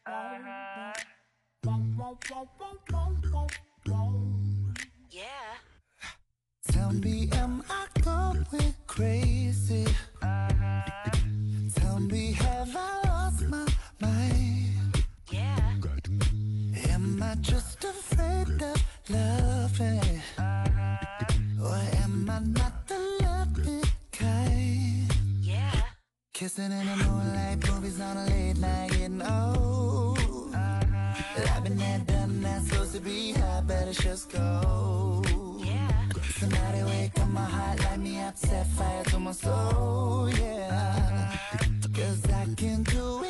Yeah. Tell me, am I going crazy? Tell me, have I lost my mind? Yeah. Am I just afraid of loving? Or am I not the loving kind? Yeah. Kissing in the moonlight, movies on a late night, getting old. I've been there, done that, supposed to be high, better just go. Yeah. Somebody wake up my heart, light me up, set fire to my soul, yeah. 'Cause I can do it